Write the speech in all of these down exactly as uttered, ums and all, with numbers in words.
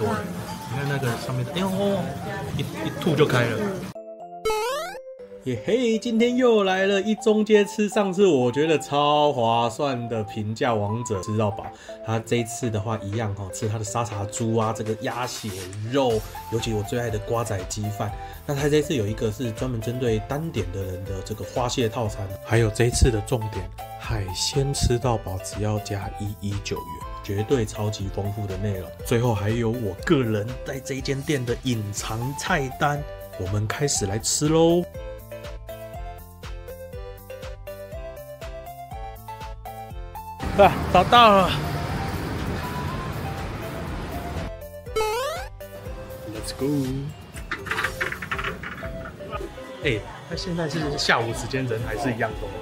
多的。你看那个上面的，哎呦，一一吐就开了。耶嘿，今天又来了一中街吃上次我觉得超划算的平价王者吃到饱。它这一次的话一样哈，吃它的沙茶猪啊，这个鸭血肉，尤其我最爱的瓜仔鸡饭。那它这次有一个是专门针对单点的人的这个花蟹套餐，还有这一次的重点海鲜吃到饱只要加一一九元。绝对超级丰富的内容，最后还有我个人在这间店的隐藏菜单，我们开始来吃喽。啊，找到了 ，Let's go。哎、欸，那现在是下午时间，人还是一样多。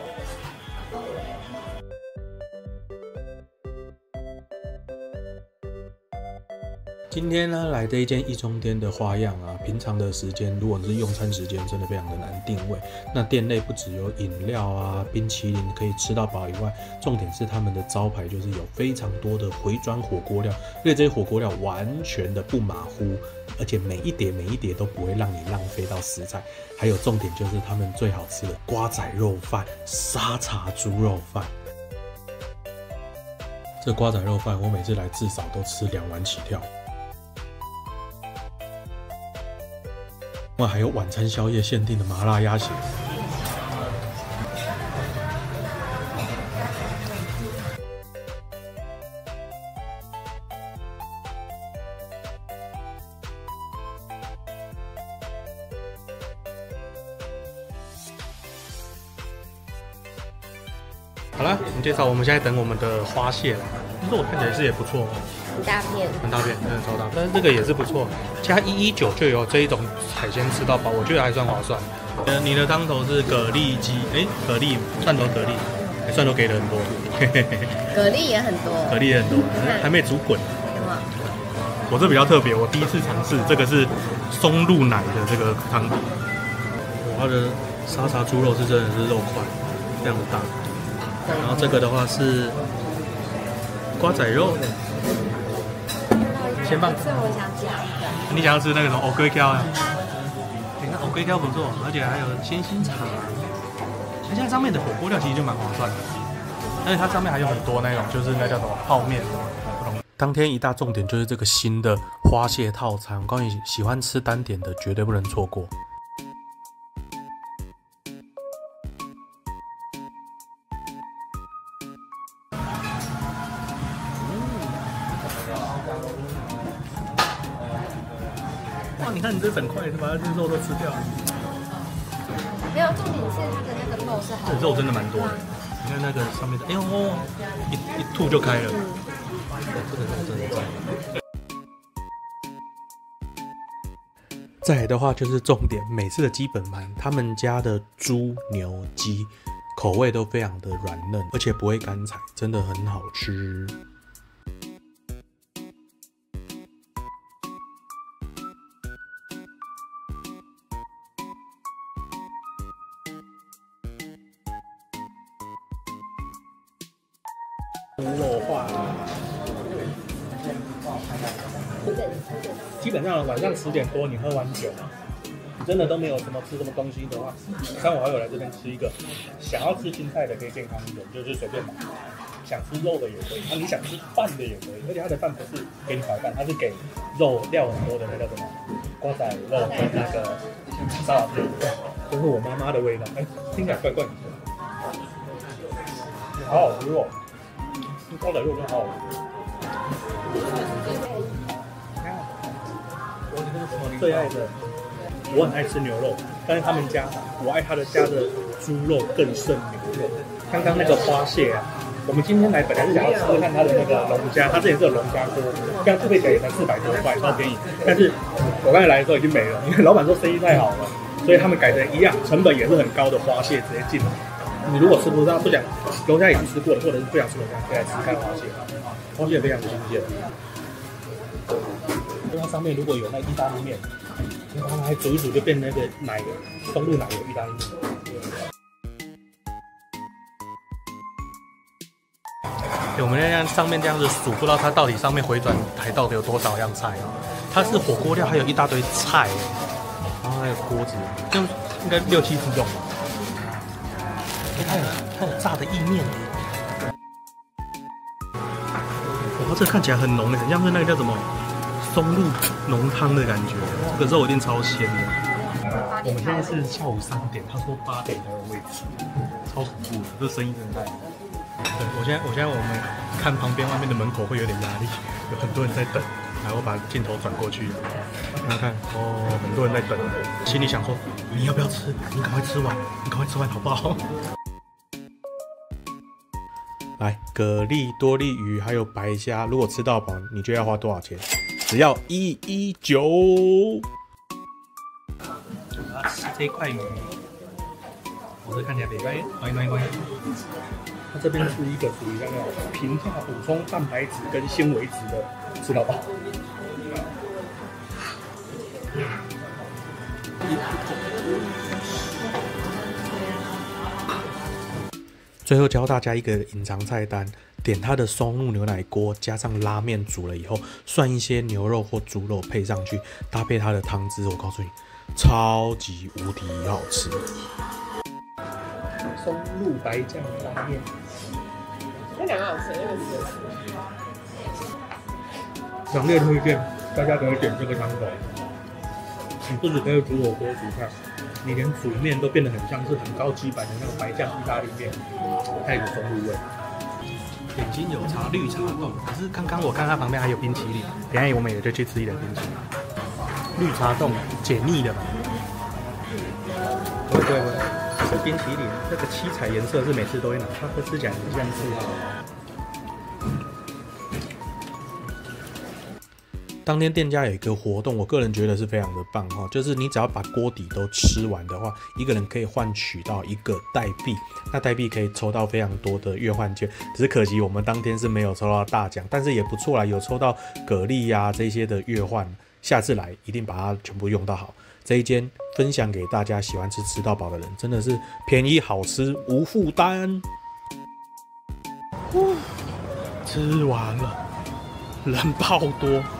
今天呢，来这一间一中店的花样啊，平常的时间，如果是用餐时间，真的非常的难定位。那店内不只有饮料啊、冰淇淋可以吃到饱以外，重点是他们的招牌就是有非常多的回转火锅料，而且这些火锅料完全的不马虎，而且每一碟每一碟都不会让你浪费到食材。还有重点就是他们最好吃的瓜仔肉饭、沙茶猪肉饭。这瓜仔肉饭我每次来至少都吃两碗起跳。另外还有晚餐宵夜限定的麻辣鸭血。好了，我们介绍，我们现在等我们的花蟹了，肉看起来是也不错哦。 很大片， 很大片，真的超大。但是这个也是不错，加一一九就有这一种海鲜吃到饱，我觉得还算划算。呃，你的汤头是蛤蜊鸡，哎，蛤蜊蒜头蛤蜊，欸、蒜头给的很多， 蛤蜊也很多， 蛤蜊也很多，还没煮滚。我这比较特别，我第一次尝试，这个是松露奶的这个汤底。我的沙茶猪肉是真的是肉块，非常的大。然后这个的话是瓜仔肉。先放。 这我想加一个。 你想要吃那个什么藕龟胶啊？你看藕龟胶不错，而且还有鲜心肠。而且它上面的火锅料其实就蛮划算的，而且它上面还有很多那种就是那叫什么泡面。当天一大重点就是这个新的花蟹套餐，关于喜欢吃单点的绝对不能错过。哇，你看你这整块，把它这肉都吃掉了。 没有，重点是它的那个肉是好。 这肉真的蛮多的，你看那个上面的，哎呦，一一吐就开了。这个肉真的赞。再来的话就是重点，每次的基本盘，他们家的猪、牛、鸡口味都非常的软嫩，而且不会干柴，真的很好吃。猪肉化，基本上晚上十点多你喝完酒，你真的都没有什么吃什么东西的话，三五好友来这边吃一个，想要吃青菜的可以健康一点，就是随便买。想吃肉的也可以，那、啊、你想吃饭的也可以，而且它的饭不是给你白饭，它是给肉料很多的那叫什么瓜仔肉跟那个沙拉片，就是我妈妈的味道，哎、欸，听起来怪怪的，好好吃哦。瓜仔肉真好吃。我最爱的，我很爱吃牛肉，但是他们家我爱他的家的猪肉更胜牛肉。刚刚那个花蟹啊，我们今天来本来是想要吃看他的那个龙虾，他之前是有龙虾锅，刚付费起来也才四百多块，超便宜。但是我刚才来的时候已经没了，因为老板说生意太好了，所以他们改成一样成本也是很高的花蟹直接进来。你如果吃不到，不想龙虾已经吃过了，或者是不想吃龙虾，可以来吃看花蟹，花蟹非常新鲜。因为它上面如果有那意大利面，然后还煮一煮就变那个奶松露奶油意大利面。 我们那样上面这样子数，不知道它到底上面回转台到底有多少样菜哦。它是火锅料，还有一大堆菜，然后还有锅子，就应该六七十种吧。哎，它有它有炸的意面哎。哇，这看起来很浓的，很像是那个叫什么松露浓汤的感觉。这个肉一定超鲜的。我们现在是下午三点，他说八点才有位置，超恐怖的，这生意真的太好。对，我现在我现在我们看旁边外面的门口会有点压力，有很多人在等。来，我把镜头转过去，看看哦，很多人在等，心里想说你要不要吃？你赶快吃完，你赶快吃完好不好？来，蛤蜊、多利鱼还有白虾，如果吃到饱，你觉得要花多少钱？只要一一九。我要吃这块鱼，我这看起来比较乖乖乖。它这边是一个属于那个平价补充蛋白质跟纤维质的吃到饱。最后教大家一个隐藏菜单，点它的松露牛奶锅，加上拉面煮了以后，涮一些牛肉或猪肉配上去，搭配它的汤汁，我告诉你，超级无敌好吃。松露白酱拉面， 那两个好吃，那个是。 强烈推荐，大家可以点这个汤头。你不只可以煮火锅煮菜，你连煮面都变得很像是很高级版的那种白酱意大利面，太有松露味。点心有茶绿茶冻，可是刚刚我看它旁边还有冰淇淋，等一下我们也就去吃一点冰淇淋。绿茶冻解腻的吧？不会不会不会。是冰淇淋，这个七彩颜色是每次都会拿，它会吃起来很像是。当天店家有一个活动，我个人觉得是非常的棒哈，就是你只要把锅底都吃完的话，一个人可以换取到一个代币，那代币可以抽到非常多的兑换券，只是可惜我们当天是没有抽到大奖，但是也不错啦，有抽到蛤蜊呀、啊、这些的兑换，下次来一定把它全部用到好。这一间分享给大家喜欢吃吃到饱的人，真的是便宜好吃无负担。吃完了，人爆多。